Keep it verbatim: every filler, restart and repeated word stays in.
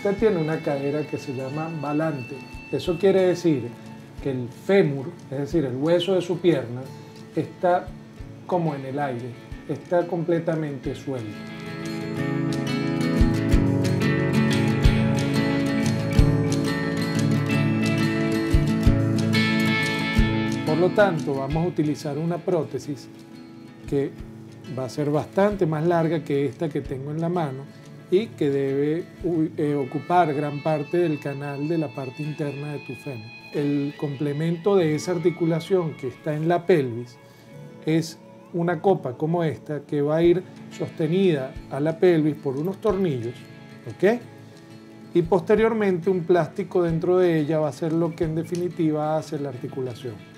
usted tiene una cadera que se llama balante. Eso quiere decir que el fémur, es decir, el hueso de su pierna, está como en el aire, está completamente suelto. Por lo tanto, vamos a utilizar una prótesis que va a ser bastante más larga que esta que tengo en la mano y que debe eh, ocupar gran parte del canal de la parte interna de tu fémur. El complemento de esa articulación que está en la pelvis es una copa como esta que va a ir sostenida a la pelvis por unos tornillos, ¿ok? Y posteriormente un plástico dentro de ella va a ser lo que en definitiva hace la articulación.